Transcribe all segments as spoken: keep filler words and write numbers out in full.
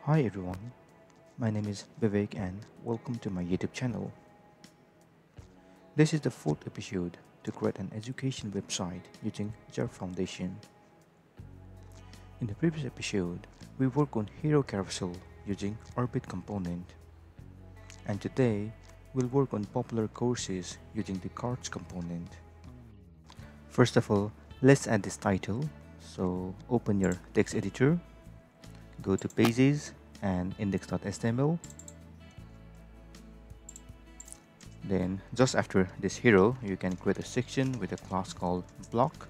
Hi everyone, my name is Vivek and welcome to my YouTube channel. This is the fourth episode to create an education website using Jar Foundation. In the previous episode, we worked on Hero Carousel using Orbit component. And today, we'll work on popular courses using the Cards component. First of all, let's add this title. So open your text editor, go to Pages and index.html. Then just after this hero, you can create a section with a class called block.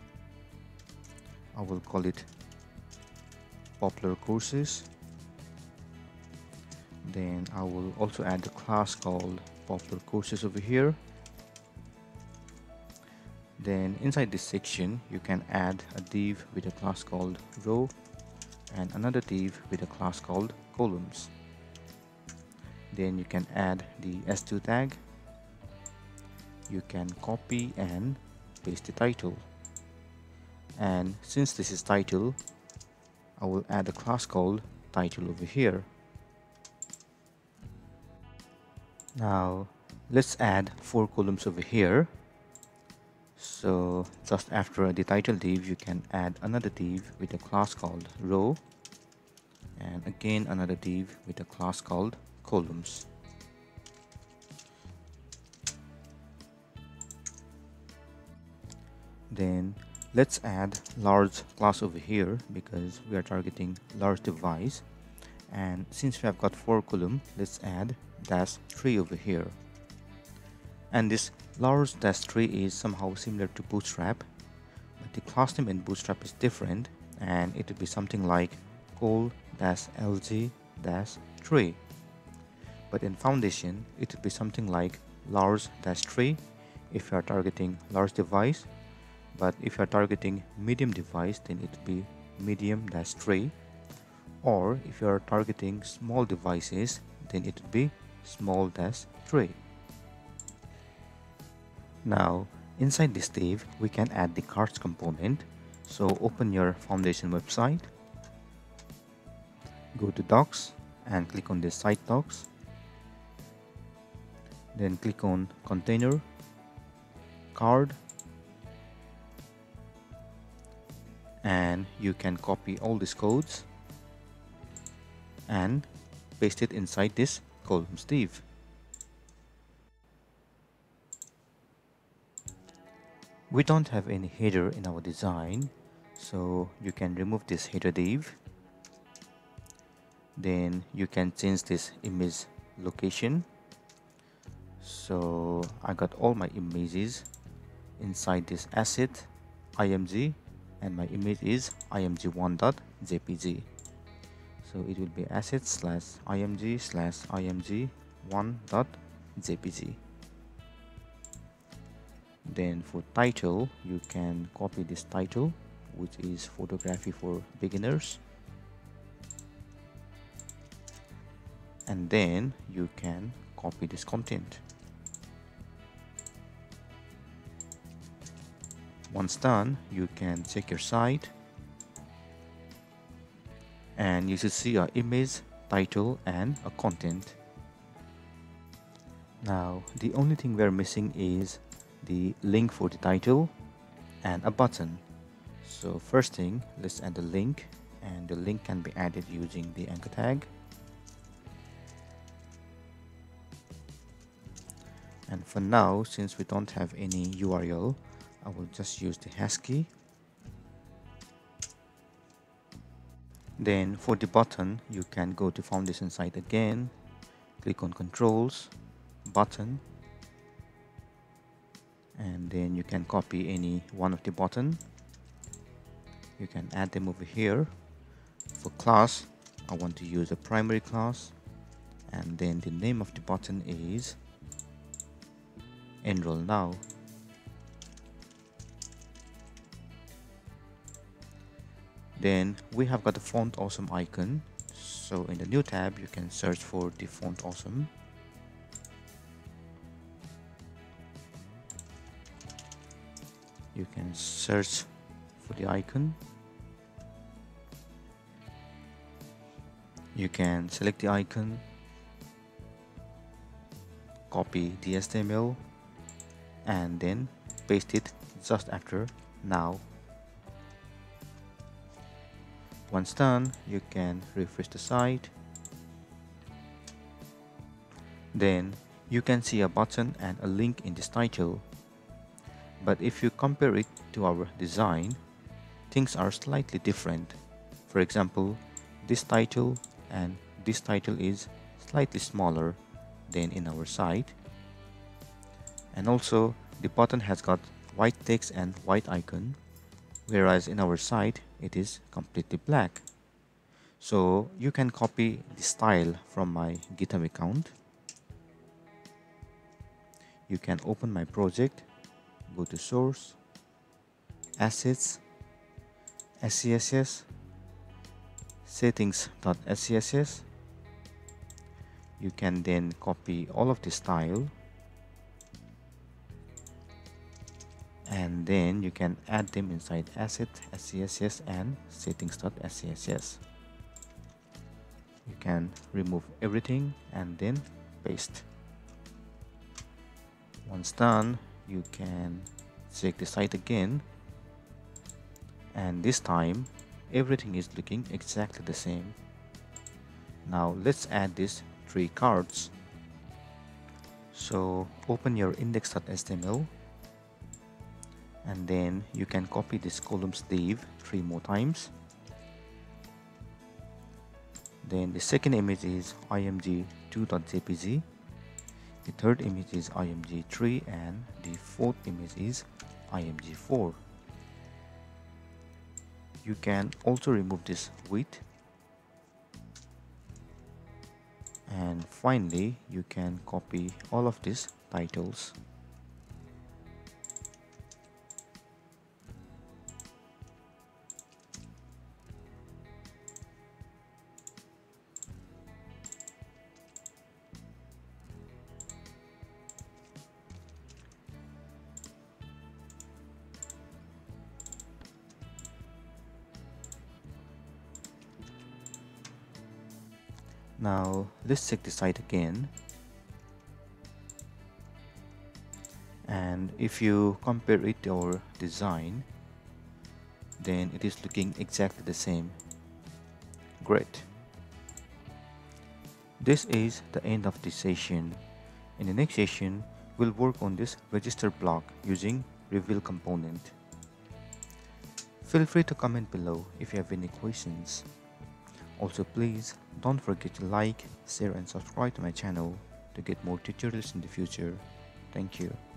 I will call it popular courses. Then I will also add a class called popular courses over here. Then inside this section, you can add a div with a class called row and another div with a class called columns. Then you can add the S two tag. You can copy and paste the title. And since this is title, I will add a class called title over here. Now let's add four columns over here. So just after the title div, you can add another div with a class called row and again another div with a class called columns. Then let's add large class over here because we are targeting large device, and since we have got four column, let's add dash three over here. And this large dash three is somehow similar to Bootstrap, but the class name in Bootstrap is different and it would be something like col dash lg dash three. But in Foundation, it would be something like large dash three if you are targeting large device, but if you are targeting medium device, then it would be medium dash three, or if you are targeting small devices, then it would be small dash three. Now inside this div, we can add the cards component. So open your Foundation website, go to docs and click on this site docs. Then click on container, card, and you can copy all these codes and paste it inside this columns div. We don't have any header in our design, so you can remove this header div. Then you can change this image location. So I got all my images inside this asset img, and my image is img one dot j p g. So it will be asset slash img slash img one dot j p g. Then for title, you can copy this title, which is photography for beginners, and then you can copy this content. Once done, you can check your site and you should see our image, title and a content. Now the only thing we're missing is the link for the title and a button. So first thing, let's add the link, and the link can be added using the anchor tag. And for now, since we don't have any U R L, I will just use the hash key. Then for the button, you can go to Foundation site again, click on Controls, Button, and then you can copy any one of the button. You can add them over here. For class, I want to use a primary class, and then the name of the button is Enroll Now. Then we have got the Font Awesome icon. So in the new tab, you can search for the Font Awesome. You can search for the icon You can select the icon, copy the H T M L, and then paste it just after now. Once done, you can refresh the site. Then you can see a button and a link in this title. But if you compare it to our design, things are slightly different. For example, this title and this title is slightly smaller than in our site. And also the button has got white text and white icon, whereas in our site it is completely black. So you can copy the style from my GitHub account. You can open my project, go to source, assets, S C S S, settings.S C S S. You can then copy all of the style, and then you can add them inside asset, S C S S, and settings.S C S S. You can remove everything and then paste. Once done, you can check the site again, and this time everything is looking exactly the same. Now let's add these three cards. So open your index.html, and then you can copy this column sleeve three more times. Then the second image is I M G two dot J P G, the third image is I M G three, and the fourth image is I M G four. You can also remove this width, and finally you can copy all of these titles. Now let's check the site again, and if you compare it to our design, then it is looking exactly the same. Great. This is the end of this session. In the next session, we'll work on this register block using reveal component. Feel free to comment below if you have any questions. Also, please don't forget to like, share and subscribe to my channel to get more tutorials in the future. Thank you.